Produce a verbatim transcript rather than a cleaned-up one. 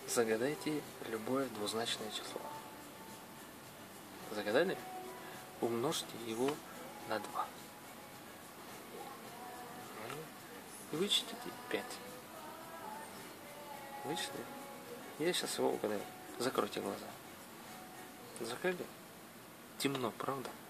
Загадайте любое двузначное число. Загадали? Умножьте его на два. И вычтите пять. Вычислили? Я сейчас его угадаю. Закройте глаза. Закрыли? Темно, правда?